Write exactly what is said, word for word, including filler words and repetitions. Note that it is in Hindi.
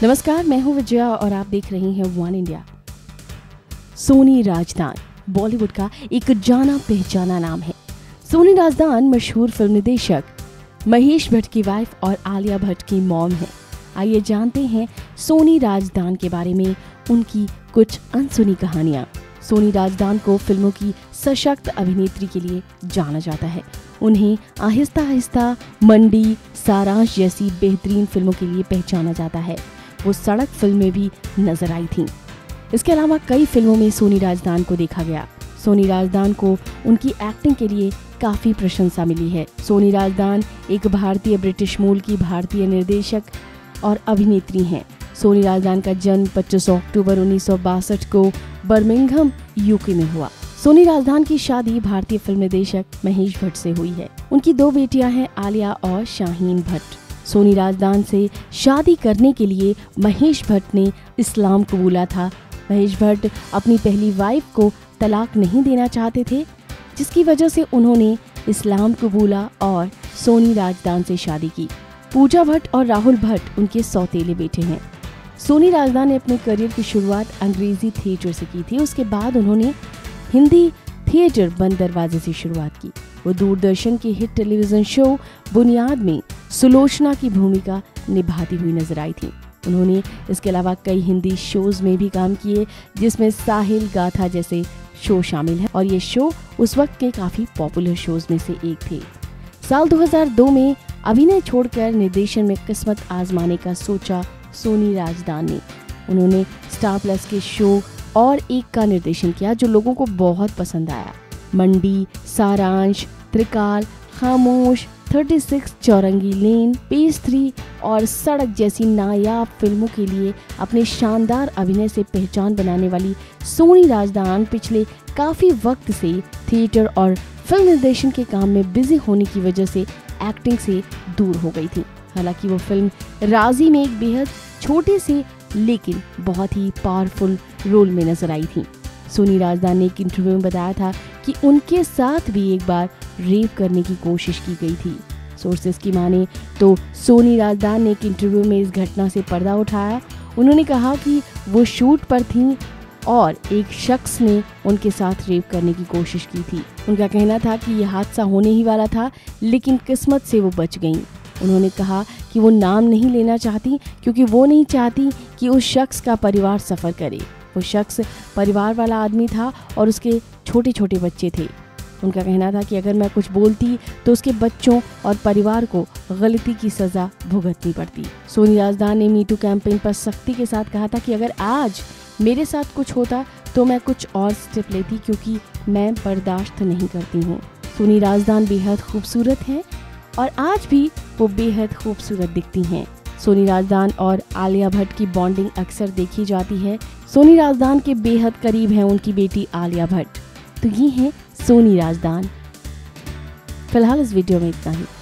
नमस्कार, मैं हूं विजया और आप देख रही हैं वन इंडिया। सोनी राजदान बॉलीवुड का एक जाना पहचाना नाम है। सोनी राजदान मशहूर फिल्म निदेशक महेश भट्ट की वाइफ और आलिया भट्ट की मॉम है। आइए जानते हैं सोनी राजदान के बारे में, उनकी कुछ अनसुनी कहानियां। सोनी राजदान को फिल्मों की सशक्त अभिनेत्री के लिए जाना जाता है। उन्हें आहिस्ता आहिस्ता मंडी, सारांश जैसी बेहतरीन फिल्मों के लिए पहचाना जाता है। वो सड़क फिल्म में भी नजर आई थीं। इसके अलावा कई फिल्मों में सोनी राजदान को देखा गया। सोनी राजदान को उनकी एक्टिंग के लिए काफी प्रशंसा मिली है। सोनी राजदान एक भारतीय ब्रिटिश मूल की भारतीय निर्देशक और अभिनेत्री हैं। सोनी राजदान का जन्म पच्चीस अक्टूबर उन्नीस सौ बासठ को बर्मिंघम, यूके में हुआ। सोनी राजदान की शादी भारतीय फिल्म निर्देशक महेश भट्ट से हुई है। उनकी दो बेटियां हैं, आलिया और शाहीन भट्ट। सोनी राजदान से शादी करने के लिए महेश भट्ट ने इस्लाम कबूला था। महेश भट्ट अपनी पहली वाइफ को तलाक नहीं देना चाहते थे, जिसकी वजह से उन्होंने इस्लाम कबूला और सोनी राजदान से शादी की। पूजा भट्ट और राहुल भट्ट उनके सौतेले बेटे हैं। सोनी राजदान ने अपने करियर की शुरुआत अंग्रेजी थिएटर से की थी। उसके बाद उन्होंने हिंदी थिएटर बंद दरवाजे से शुरुआत की। वो दूरदर्शन के हिट टेलीविजन शो बुनियाद में सुलोचना की भूमिका निभाती हुई नजर आई थी। उन्होंने इसके अलावा कई हिंदी शोज में भी काम किए, जिसमें साहिल गाथा जैसे शो शामिल है और ये शो उस वक्त के काफी पॉपुलर शोज में से एक थे। साल दो हज़ार दो में अभिनय छोड़कर निर्देशन में किस्मत आजमाने का सोचा सोनी राजदान ने। उन्होंने स्टार प्लस के शो और एक का निर्देशन किया जो लोगों को बहुत पसंद आया। मंडी, सारांश, त्रिकाल, खामोश, छत्तीस, चौरंगी लेन, पेज थ्री और सड़क जैसी नायाब फिल्मों के लिए अपने शानदार अभिनय से पहचान बनाने वाली सोनी राजदान पिछले काफी वक्त से थिएटर और फिल्म निर्देशन के काम में बिजी होने की वजह से एक्टिंग से दूर हो गई थी। हालांकि वो फिल्म राजी में एक बेहद छोटे से लेकिन बहुत ही पावरफुल रोल में नजर आई थी। सोनी राजदान ने एक इंटरव्यू में बताया था कि उनके साथ भी एक बार रेप करने की कोशिश की गई थी। सोर्सेस की माने तो सोनी राजदान ने एक इंटरव्यू में इस घटना से पर्दा उठाया। उन्होंने कहा कि वो शूट पर थीं और एक शख्स ने उनके साथ रेप करने की कोशिश की थी। उनका कहना था कि यह हादसा होने ही वाला था, लेकिन किस्मत से वो बच गईं। उन्होंने कहा कि वो नाम नहीं लेना चाहती क्योंकि वो नहीं चाहती कि उस शख्स का परिवार सफ़र करे। वो शख्स परिवार वाला आदमी था और उसके छोटे छोटे बच्चे थे। उनका कहना था कि अगर मैं कुछ बोलती तो उसके बच्चों और परिवार को गलती की सज़ा भुगतनी पड़ती। सोनी राजदान ने मीटू कैंपेन पर सख्ती के साथ कहा था कि अगर आज मेरे साथ कुछ होता तो मैं कुछ और स्टेप लेती, क्योंकि मैं बर्दाश्त नहीं करती हूँ। सोनी राजदान बेहद खूबसूरत हैं और आज भी वो बेहद खूबसूरत दिखती हैं। सोनी राजदान और आलिया भट्ट की बॉन्डिंग अक्सर देखी जाती है। सोनी राजदान के बेहद करीब हैं उनकी बेटी आलिया भट्ट। तो ये हैं सोनी राजदान। फिलहाल इस वीडियो में इतना ही।